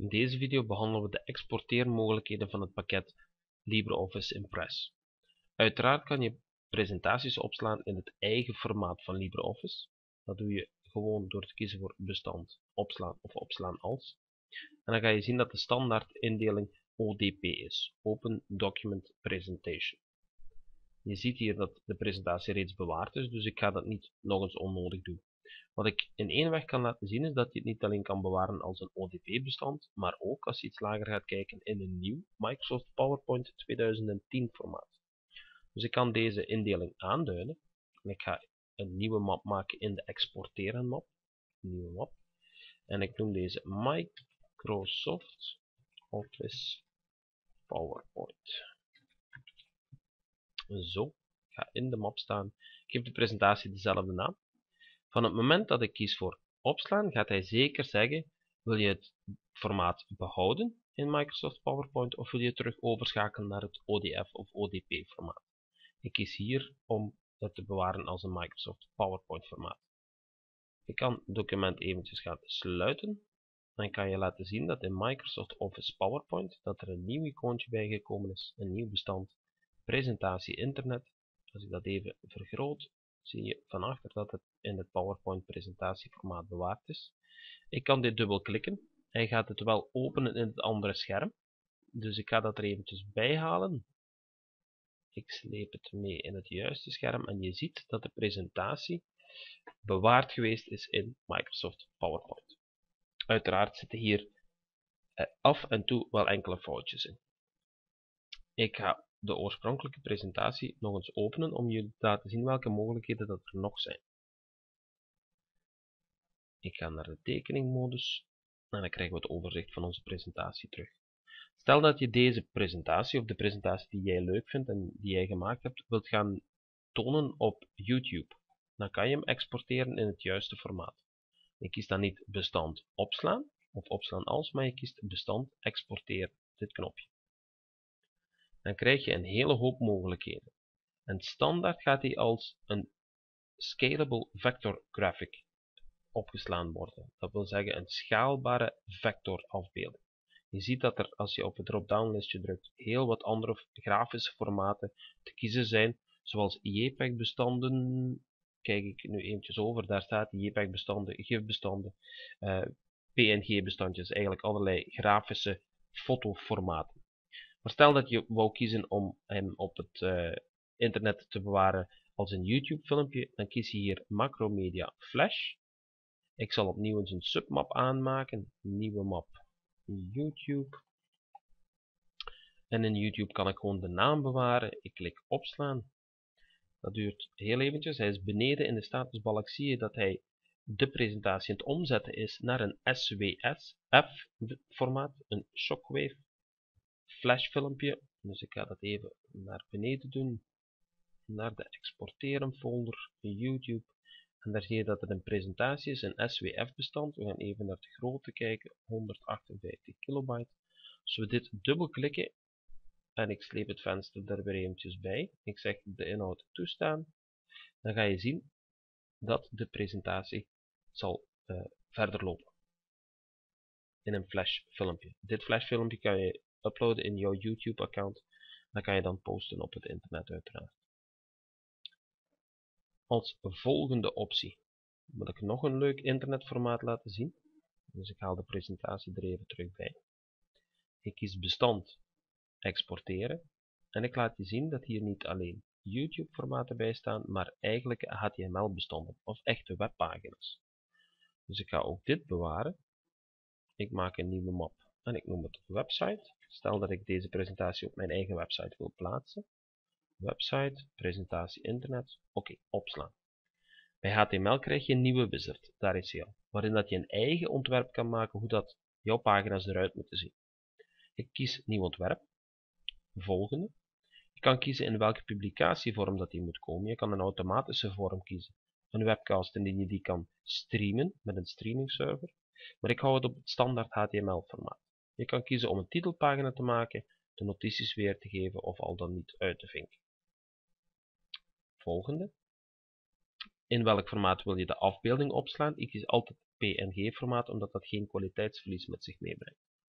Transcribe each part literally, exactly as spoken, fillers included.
In deze video behandelen we de exporteermogelijkheden van het pakket LibreOffice Impress. Uiteraard kan je presentaties opslaan in het eigen formaat van LibreOffice. Dat doe je gewoon door te kiezen voor bestand, opslaan of opslaan als. En dan ga je zien dat de standaard indeling O D P is, Open Document Presentation. Je ziet hier dat de presentatie reeds bewaard is, dus ik ga dat niet nog eens onnodig doen. Wat ik in één weg kan laten zien is dat je het niet alleen kan bewaren als een O D P-bestand, maar ook als je iets lager gaat kijken in een nieuw Microsoft PowerPoint tweeduizend tien formaat. Dus ik kan deze indeling aanduiden en ik ga een nieuwe map maken in de exporteren map. Nieuwe map. En ik noem deze Microsoft Office PowerPoint. Zo, ik ga in de map staan. Ik geef de presentatie dezelfde naam. Van het moment dat ik kies voor opslaan, gaat hij zeker zeggen, wil je het formaat behouden in Microsoft PowerPoint of wil je terug overschakelen naar het O D F of O D P formaat. Ik kies hier om het te bewaren als een Microsoft PowerPoint formaat. Ik kan het document eventjes gaan sluiten. Dan kan je laten zien dat in Microsoft Office PowerPoint dat er een nieuw icoontje bijgekomen is, een nieuw bestand, presentatie internet. Als ik dat even vergroot, zie je van achter dat het in het PowerPoint presentatieformaat bewaard is. Ik kan dit dubbelklikken. Hij gaat het wel openen in het andere scherm. Dus ik ga dat er eventjes bij halen. Ik sleep het mee in het juiste scherm en je ziet dat de presentatie bewaard geweest is in Microsoft PowerPoint. Uiteraard zitten hier af en toe wel enkele foutjes in. Ik ga de oorspronkelijke presentatie nog eens openen om je te laten zien welke mogelijkheden dat er nog zijn. Ik ga naar de tekeningmodus en dan krijgen we het overzicht van onze presentatie terug. Stel dat je deze presentatie of de presentatie die jij leuk vindt en die jij gemaakt hebt wilt gaan tonen op YouTube. Dan kan je hem exporteren in het juiste formaat. Je kiest dan niet bestand opslaan of opslaan als, maar je kiest bestand exporteren, dit knopje. Dan krijg je een hele hoop mogelijkheden. En standaard gaat hij als een scalable vector graphic opgeslaan worden. Dat wil zeggen een schaalbare vectorafbeelding. Je ziet dat er, als je op het drop-down listje drukt, heel wat andere grafische formaten te kiezen zijn, zoals JPEG-bestanden. Kijk ik nu eventjes over, daar staat JPEG-bestanden, GIF-bestanden, uh, P N G-bestandjes, eigenlijk allerlei grafische fotoformaten. Maar stel dat je wou kiezen om hem op het uh, internet te bewaren als een YouTube-filmpje, dan kies je hier Macromedia Flash. Ik zal opnieuw eens een submap aanmaken, nieuwe map YouTube. En in YouTube kan ik gewoon de naam bewaren. Ik klik opslaan. Dat duurt heel eventjes. Hij is beneden in de statusbalk. Zie je dat hij de presentatie aan het omzetten is naar een S W S F formaat, een Shockwave Flash filmpje. Dus ik ga dat even naar beneden doen, naar de exporteren folder, YouTube. En daar zie je dat het een presentatie is, een S W F bestand. We gaan even naar de grootte kijken, honderdachtenvijftig kilobyte. Als we dit dubbelklikken en ik sleep het venster er weer eventjes bij, ik zeg de inhoud toestaan, dan ga je zien dat de presentatie zal uh, verder lopen in een flash filmpje. Dit flash filmpje kan je uploaden in jouw YouTube account, dan kan je dan posten op het internet uiteraard. Als volgende optie wil ik nog een leuk internetformaat laten zien. Dus ik haal de presentatie er even terug bij. Ik kies bestand exporteren. En ik laat je zien dat hier niet alleen YouTube formaten bij staan, maar eigenlijk H T M L bestanden of echte webpagina's. Dus ik ga ook dit bewaren. Ik maak een nieuwe map en ik noem het website. Stel dat ik deze presentatie op mijn eigen website wil plaatsen. Website, presentatie internet. Oké, okay, opslaan. Bij H T M L krijg je een nieuwe wizard, daar is hij al, waarin dat je een eigen ontwerp kan maken hoe dat jouw pagina's eruit moeten zien. Ik kies nieuw ontwerp, volgende. Je kan kiezen in welke publicatievorm dat die moet komen. Je kan een automatische vorm kiezen, een webcast indien je die kan streamen met een streaming server. Maar ik hou het op het standaard H T M L formaat. Je kan kiezen om een titelpagina te maken, de notities weer te geven of al dan niet uit te vinken. Volgende. In welk formaat wil je de afbeelding opslaan? Ik kies altijd P N G formaat, omdat dat geen kwaliteitsverlies met zich meebrengt.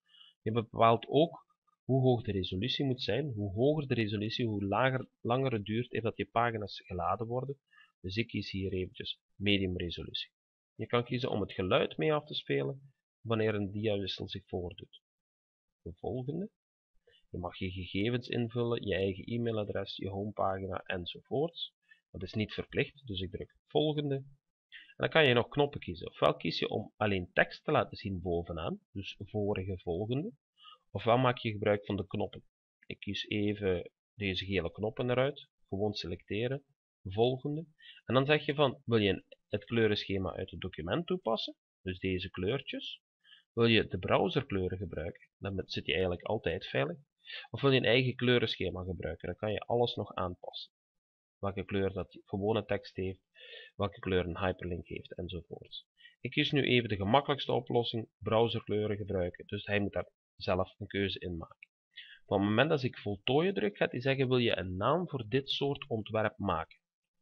Je bepaalt ook hoe hoog de resolutie moet zijn. Hoe hoger de resolutie, hoe lager, langer het duurt eer dat je pagina's geladen worden. Dus ik kies hier eventjes medium resolutie. Je kan kiezen om het geluid mee af te spelen wanneer een diawissel zich voordoet. De volgende. Je mag je gegevens invullen, je eigen e-mailadres, je homepagina enzovoorts. Dat is niet verplicht, dus ik druk volgende. En dan kan je nog knoppen kiezen. Ofwel kies je om alleen tekst te laten zien bovenaan, dus vorige, volgende. Ofwel maak je gebruik van de knoppen. Ik kies even deze gele knoppen eruit, gewoon selecteren, volgende. En dan zeg je van, wil je het kleurenschema uit het document toepassen, dus deze kleurtjes. Wil je de browserkleuren gebruiken, dan zit je eigenlijk altijd veilig. Of wil je een eigen kleurenschema gebruiken, dan kan je alles nog aanpassen. Welke kleur dat gewone tekst heeft, welke kleur een hyperlink heeft enzovoort. Ik kies nu even de gemakkelijkste oplossing, browserkleuren gebruiken, dus hij moet daar zelf een keuze in maken. Op het moment dat ik voltooien druk, gaat hij zeggen, wil je een naam voor dit soort ontwerp maken?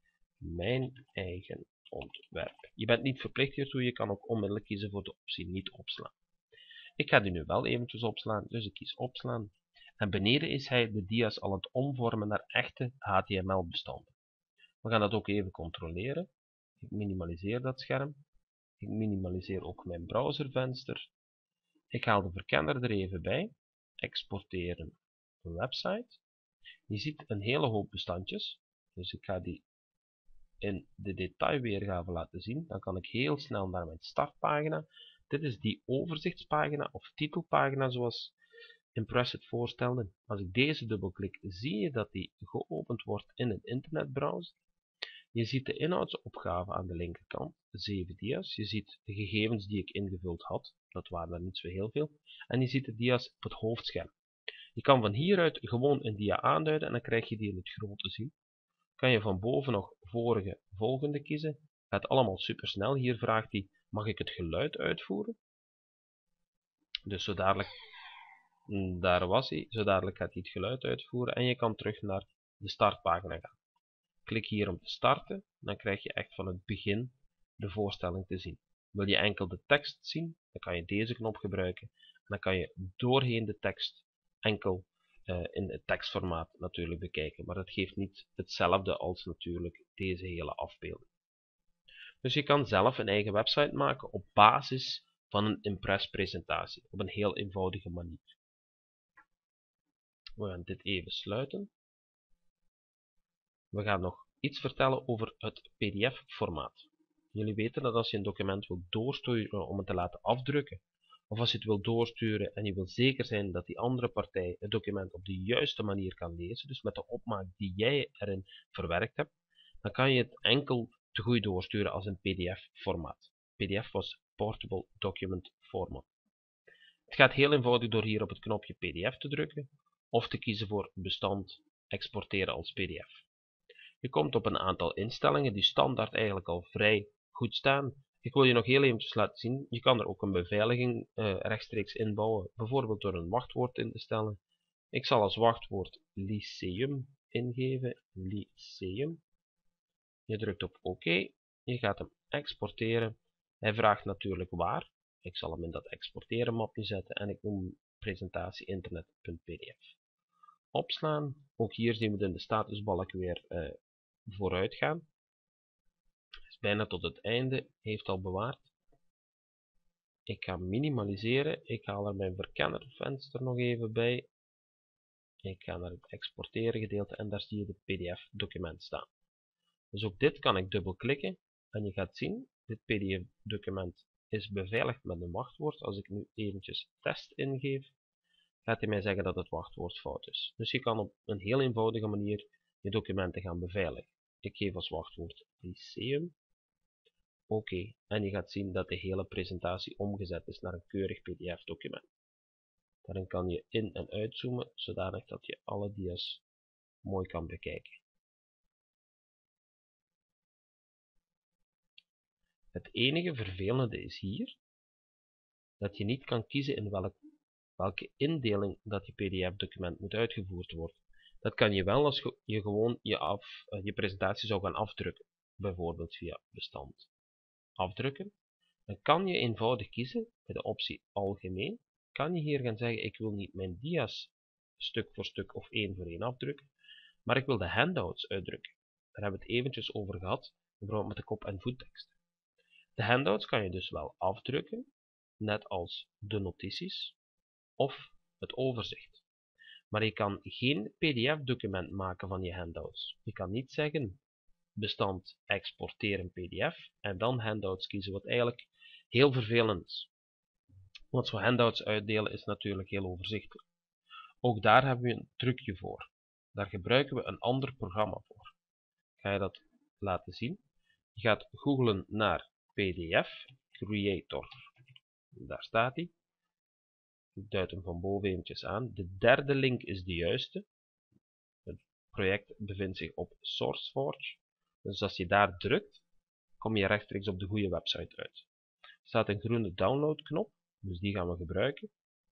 Mijn eigen ontwerp. Je bent niet verplicht hiertoe, je kan ook onmiddellijk kiezen voor de optie niet opslaan. Ik ga die nu wel eventjes opslaan, dus ik kies opslaan. En beneden is hij de dia's al aan het omvormen naar echte H T M L-bestanden. We gaan dat ook even controleren. Ik minimaliseer dat scherm. Ik minimaliseer ook mijn browservenster. Ik haal de verkenner er even bij. Exporteren een website. Je ziet een hele hoop bestandjes. Dus ik ga die in de detailweergave laten zien. Dan kan ik heel snel naar mijn startpagina. Dit is die overzichtspagina of titelpagina zoals Impress het voorstelde. Als ik deze dubbelklik, zie je dat die geopend wordt in een internetbrowser. Je ziet de inhoudsopgave aan de linkerkant, zeven dia's. Je ziet de gegevens die ik ingevuld had, dat waren er niet zo heel veel. En je ziet de dia's op het hoofdscherm. Je kan van hieruit gewoon een dia aanduiden en dan krijg je die in het groot te zien. Kan je van boven nog vorige, volgende kiezen. Gaat allemaal supersnel. Hier vraagt hij, mag ik het geluid uitvoeren? Dus zo dadelijk, daar was hij, zo dadelijk gaat hij het geluid uitvoeren en je kan terug naar de startpagina gaan. Klik hier om te starten, dan krijg je echt van het begin de voorstelling te zien. Wil je enkel de tekst zien, dan kan je deze knop gebruiken. En dan kan je doorheen de tekst enkel uh, in het tekstformaat natuurlijk bekijken. Maar dat geeft niet hetzelfde als natuurlijk deze hele afbeelding. Dus je kan zelf een eigen website maken op basis van een Impress presentatie. Op een heel eenvoudige manier. We gaan dit even sluiten. We gaan nog iets vertellen over het P D F-formaat. Jullie weten dat als je een document wilt doorsturen om het te laten afdrukken, of als je het wilt doorsturen en je wilt zeker zijn dat die andere partij het document op de juiste manier kan lezen, dus met de opmaak die jij erin verwerkt hebt, dan kan je het enkel te goed doorsturen als een P D F-formaat. P D F was Portable Document Format. Het gaat heel eenvoudig door hier op het knopje P D F te drukken, of te kiezen voor bestand exporteren als P D F. Je komt op een aantal instellingen die standaard eigenlijk al vrij goed staan. Ik wil je nog heel eventjes laten zien. Je kan er ook een beveiliging uh, rechtstreeks inbouwen. Bijvoorbeeld door een wachtwoord in te stellen. Ik zal als wachtwoord Lyceum ingeven. Lyceum. Je drukt op OK. Je gaat hem exporteren. Hij vraagt natuurlijk waar. Ik zal hem in dat exporteren mapje zetten. En ik noem presentatie internet.pdf. Opslaan. Ook hier zien we in de statusbalk weer uh, vooruit gaan. Is bijna tot het einde, heeft al bewaard. Ik ga minimaliseren. Ik haal er mijn verkennervenster nog even bij. Ik ga naar het exporteren gedeelte en daar zie je het P D F document staan. Dus ook dit kan ik dubbelklikken en je gaat zien, dit P D F document is beveiligd met een wachtwoord. Als ik nu eventjes test ingeef, gaat hij mij zeggen dat het wachtwoord fout is. Dus je kan op een heel eenvoudige manier je documenten gaan beveiligen. Ik geef als wachtwoord Lyceum. Oké, okay. En je gaat zien dat de hele presentatie omgezet is naar een keurig P D F document. Daarin kan je in- en uitzoomen, zodanig dat je alle dia's mooi kan bekijken. Het enige vervelende is hier, dat je niet kan kiezen in welk, welke indeling dat je P D F document moet uitgevoerd worden. Dat kan je wel als je gewoon je, af, je presentatie zou gaan afdrukken, bijvoorbeeld via bestand. Afdrukken, dan kan je eenvoudig kiezen bij de optie algemeen kan je hier gaan zeggen, ik wil niet mijn dia's stuk voor stuk of één voor één afdrukken, maar ik wil de handouts uitdrukken. Daar hebben we het eventjes over gehad, bijvoorbeeld met de kop- en voettekst. De handouts kan je dus wel afdrukken, net als de notities of het overzicht. Maar je kan geen P D F-document maken van je handouts. Je kan niet zeggen, bestand exporteren P D F en dan handouts kiezen, wat eigenlijk heel vervelend is. Want zo handouts uitdelen is natuurlijk heel overzichtelijk. Ook daar hebben we een trucje voor. Daar gebruiken we een ander programma voor. Ga je dat laten zien? Je gaat googlen naar P D F Creator. Daar staat hij. Ik duid hem van boven eventjes aan. De derde link is de juiste. Het project bevindt zich op SourceForge. Dus als je daar drukt, kom je rechtstreeks op de goede website uit. Er staat een groene downloadknop, dus die gaan we gebruiken.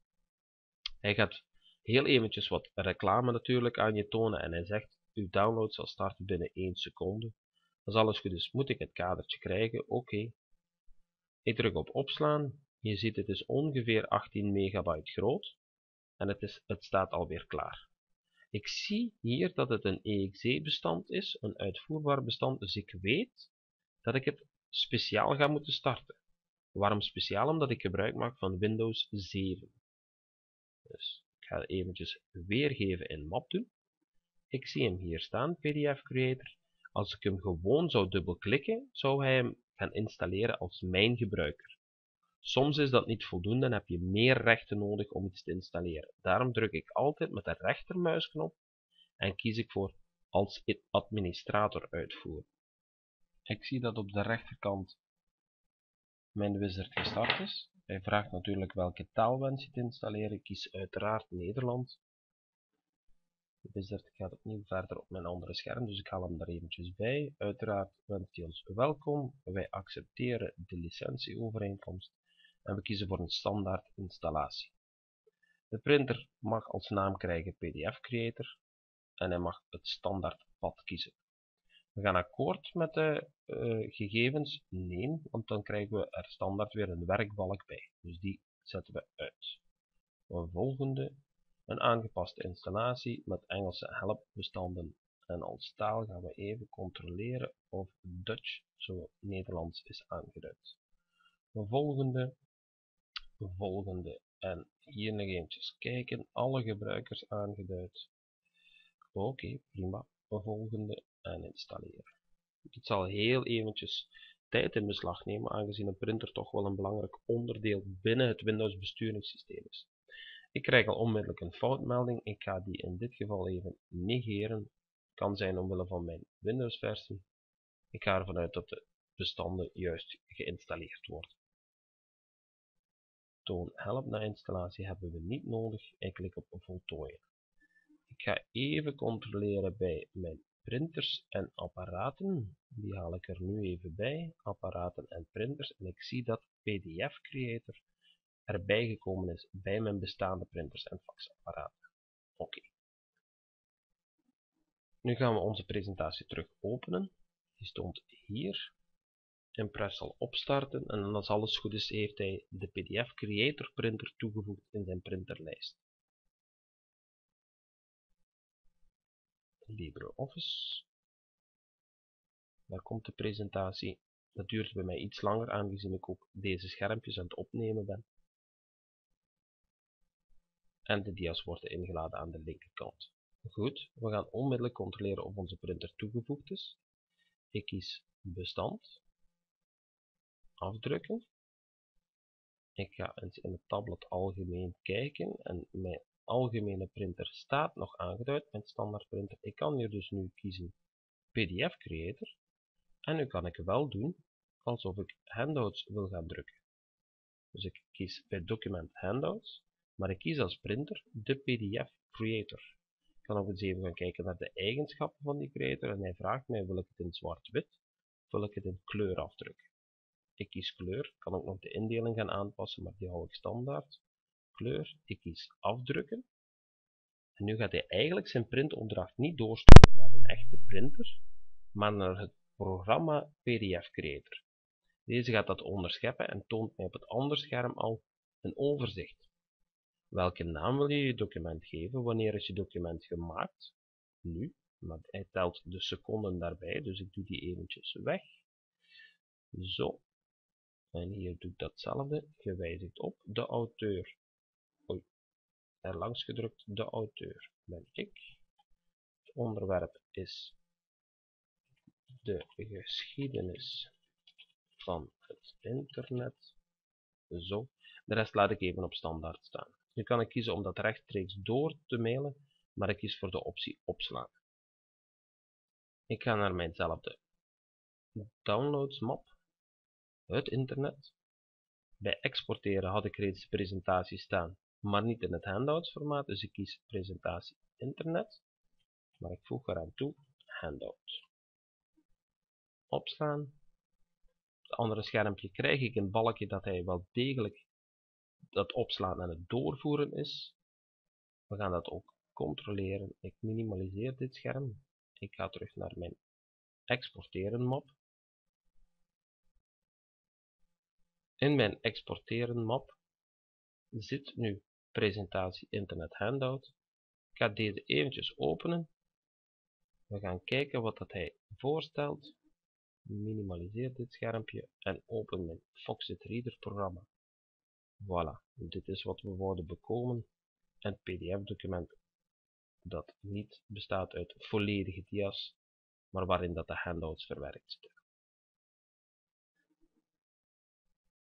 Hij gaat heel eventjes wat reclame natuurlijk aan je tonen en hij zegt, uw download zal starten binnen één seconde. Als alles goed is, moet ik het kadertje krijgen. Oké. Okay. Ik druk op opslaan. Je ziet het is ongeveer achttien megabyte groot en het, is, het staat alweer klaar. Ik zie hier dat het een E X E bestand is, een uitvoerbaar bestand, dus ik weet dat ik het speciaal ga moeten starten. Waarom speciaal? Omdat ik gebruik maak van Windows zeven. Dus ik ga het eventjes weergeven in map doen. Ik zie hem hier staan, P D F Creator. Als ik hem gewoon zou dubbelklikken, zou hij hem gaan installeren als mijn gebruiker. Soms is dat niet voldoende en heb je meer rechten nodig om iets te installeren. Daarom druk ik altijd met de rechtermuisknop en kies ik voor als administrator uitvoeren. Ik zie dat op de rechterkant mijn wizard gestart is. Hij vraagt natuurlijk welke taal wens je te installeren. Ik kies uiteraard Nederland. De wizard gaat opnieuw verder op mijn andere scherm, dus ik haal hem daar eventjes bij. Uiteraard wenst hij ons welkom. Wij accepteren de licentieovereenkomst en we kiezen voor een standaard installatie. De printer mag als naam krijgen P D F Creator en hij mag het standaard pad kiezen. We gaan akkoord met de uh, gegevens? Nee, want dan krijgen we er standaard weer een werkbalk bij. Dus die zetten we uit. Een volgende, een aangepaste installatie met Engelse helpbestanden. En als taal gaan we even controleren of Dutch, zo Nederlands, is aangeduid. Een volgende, een volgende en hier nog eventjes kijken, alle gebruikers aangeduid. Oké, okay, prima. Een volgende en installeren. Het zal heel eventjes tijd in beslag nemen, aangezien een printer toch wel een belangrijk onderdeel binnen het Windows besturingssysteem is. Ik krijg al onmiddellijk een foutmelding. Ik ga die in dit geval even negeren. Kan zijn omwille van mijn Windows versie. Ik ga ervan uit dat de bestanden juist geïnstalleerd worden. Toon help na installatie hebben we niet nodig. Ik klik op voltooien. Ik ga even controleren bij mijn printers en apparaten. Die haal ik er nu even bij. Apparaten en printers. En ik zie dat P D F Creator erbij gekomen is bij mijn bestaande printers en faxapparaten. Oké. Okay. Nu gaan we onze presentatie terug openen. Die stond hier. Impress zal opstarten en als alles goed is heeft hij de P D F Creator printer toegevoegd in zijn printerlijst. LibreOffice. Daar komt de presentatie. Dat duurt bij mij iets langer aangezien ik ook deze schermpjes aan het opnemen ben. En de dia's worden ingeladen aan de linkerkant. Goed, we gaan onmiddellijk controleren of onze printer toegevoegd is. Ik kies bestand, afdrukken. Ik ga eens in het tabblad algemeen kijken en mijn algemene printer staat nog aangeduid, mijn standaard printer. Ik kan hier dus nu kiezen P D F Creator en nu kan ik wel doen alsof ik handouts wil gaan drukken. Dus ik kies bij document handouts, maar ik kies als printer de P D F Creator. Ik kan ook eens even gaan kijken naar de eigenschappen van die creator en hij vraagt mij wil ik het in zwart-wit of wil ik het in kleur afdrukken. Ik kies kleur, ik kan ook nog de indeling gaan aanpassen, maar die hou ik standaard. Kleur, ik kies afdrukken. En nu gaat hij eigenlijk zijn printopdracht niet doorsturen naar een echte printer, maar naar het programma P D F Creator. Deze gaat dat onderscheppen en toont mij op het andere scherm al een overzicht Welke naam wil je je document geven? Wanneer is je document gemaakt? Nu, maar hij telt de seconden daarbij, dus ik doe die eventjes weg. Zo. En hier doe ik datzelfde, gewijzigd op de auteur. Oei, er langs gedrukt, de auteur ben ik. Het onderwerp is de geschiedenis van het internet. Zo. De rest laat ik even op standaard staan. Nu kan ik kiezen om dat rechtstreeks door te mailen, maar ik kies voor de optie opslaan. Ik ga naar mijnzelfde downloads map, het internet. Bij exporteren had ik reeds de presentatie staan, maar niet in het handouts formaat, dus ik kies presentatie internet, maar ik voeg eraan toe handout. Opslaan. Het andere schermpje krijg ik een balkje dat hij wel degelijk dat opslaan en het doorvoeren is. We gaan dat ook controleren. Ik minimaliseer dit scherm. Ik ga terug naar mijn exporteren map. In mijn exporteren map zit nu presentatie internet handout. Ik ga deze eventjes openen. We gaan kijken wat dat hij voorstelt. Minimaliseer dit schermpje en open mijn Foxit Reader programma. Voilà, dit is wat we worden bekomen. Een P D F document dat niet bestaat uit volledige dia's, maar waarin dat de handouts verwerkt zitten.